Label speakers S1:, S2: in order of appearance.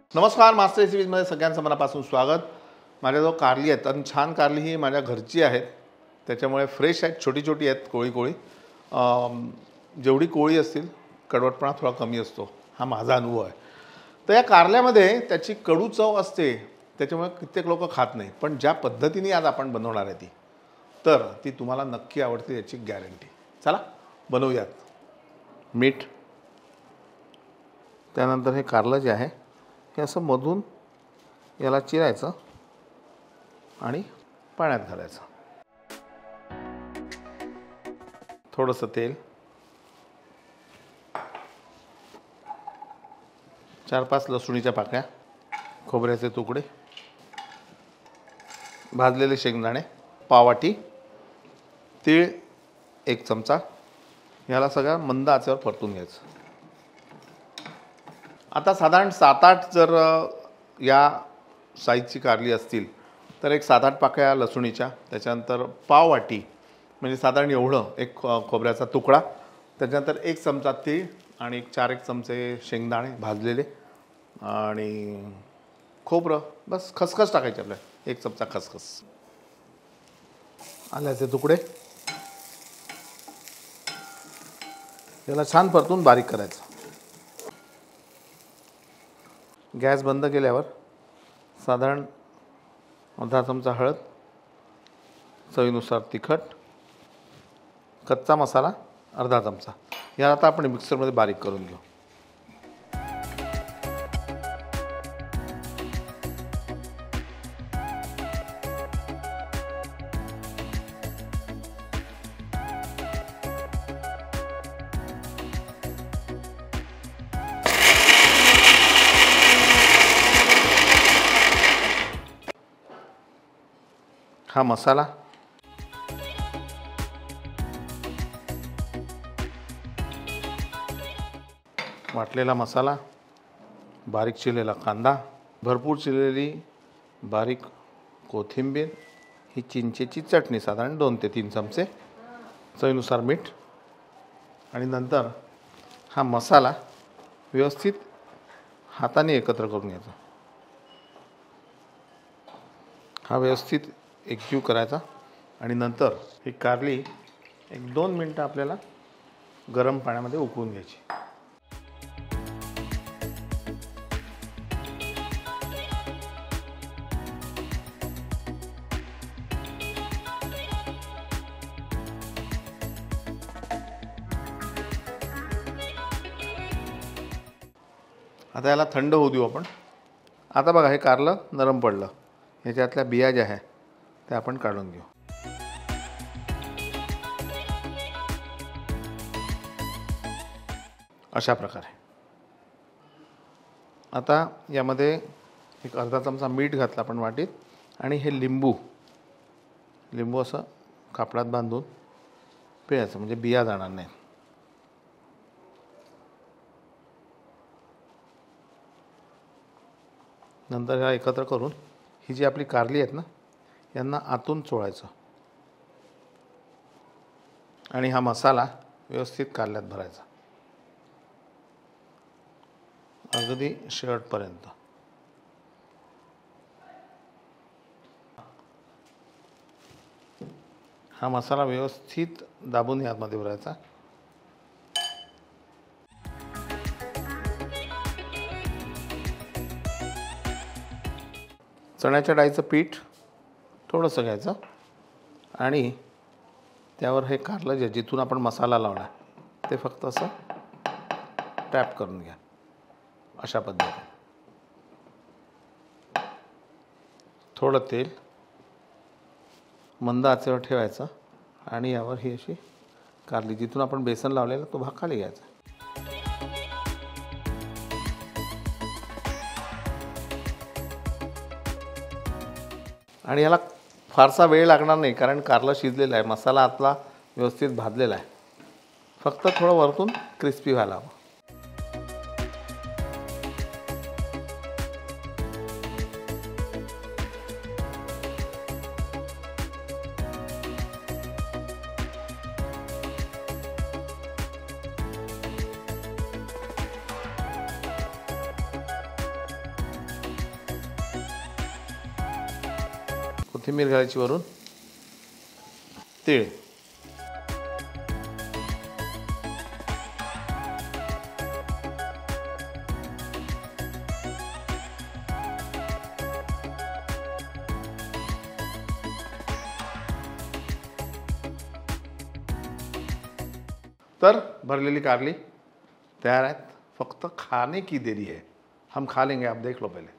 S1: नमस्कार, मास्टर रेसिपीजमध्ये सगळ्यांचं मनापासून स्वागत. माझ्याजवळ कारली आहेत आणि छान कारली ही माझ्या घरची आहेत, त्याच्यामुळे फ्रेश आहेत, छोटी छोटी आहेत, कोळी कोळी. जेवढी कोळी असतील कडवटपणा थोडा कमी असतो, हा माझा अनुभव आहे. तर या कारल्यामध्ये त्याची कडू चव असते, त्याच्यामुळे कित्येक लोक खात नाही. पण ज्या पद्धतीने आज आपण बनवणार आहे ती तुम्हाला नक्की आवडते, याची गॅरंटी. चला बनवूयात. मीठ, त्यानंतर हे कारलं जे आहे हे असं मधून याला चिरायचं आणि पाण्यात घालायचं. थोडंसं तेल, 4-5 लसूणीच्या पाकळ्या, खोबऱ्याचे तुकडे, भाजलेले शेंगदाणे, पाववाटी, तीळ 1 चमचा. याला सगळं मंद आचेवर परतून घ्यायचं. आता साधारण 7-8 जर या साईजची कारली असतील तर एक 7-8 पाकळ्या लसूणीच्या, त्याच्यानंतर पाववाटी म्हणजे साधारण एवढं एक खोबऱ्याचा तुकडा, त्याच्यानंतर 1 चमचा तीळ आणि 4-1 चमचे शेंगदाणे भाजलेले आणि खोबरं, बस खसखस टाकायची आपल्याला, 1 चमचा खसखस, आल्याचे तुकडे. याला छान परतून बारीक करायचं. गॅस बंद केल्यावर साधारण अर्धा चमचा हळद, चवीनुसार तिखट, कच्चा मसाला अर्धा चमचा. याला आता आपण मिक्सरमध्ये बारीक करून घेऊ. हा मसाला, वाटलेला मसाला, बारीक चिरलेला कांदा, भरपूर चिरलेली बारीक कोथिंबीर, ही चिंचेची चटणी साधारण 2 ते 3 चमचे, चवीनुसार मीठ. आणि नंतर हा मसाला व्यवस्थित हाताने एकत्र करून घ्यायचा. हा व्यवस्थित एकजीव करायचा आणि नंतर ही कारली 1-2 मिनटं आपल्याला गरम पाण्यामध्ये उकळून घ्यायची. आता याला थंड होऊ देऊ आपण. आता बघा, हे कारलं नरम पडलं, ह्याच्यातल्या बिया ज्या आहे त्या आपण काढून घेऊ. अशा प्रकारे. आता यामध्ये एक अर्धा चमचा मीठ घातलं आपण वाटीत आणि हे लिंबू असं कापडात बांधून पिळायचं, म्हणजे बिया जाणार नाही. नंतर ह्या एकत्र करून ही जी आपली कारली आहेत ना, यांना आतून चोळायचं आणि हा मसाला व्यवस्थित कारल्यात भरायचा अगदी शेवटपर्यंत. हा मसाला व्यवस्थित दाबून यामध्ये भरायचा. चण्याच्या डाळीचं पीठ थोडंसं घ्यायचं आणि त्यावर हे कारलं जे जिथून आपण मसाला लावला ते फक्त असं टॅप करून घ्या. अशा पद्धतीने थोडं तेल मंद आचेवर ठेवायचं आणि यावर ही अशी कारली जिथून आपण बेसन लावलेला तो भाग खाली घ्यायचा. आणि याला फारसा वेळ लागणार नाही, कारण कारलं शिजलेलं आहे, मसाला आतला व्यवस्थित भाजलेला आहे. फक्त थोडं वरतून क्रिस्पी व्हायला हवं. कोथिंबीर घालायची वरून, तीळ, तर भरलेली कारली तैयार है, फक्त खाने की देरी है. हम खा लेंगे, आप देख लो पहले.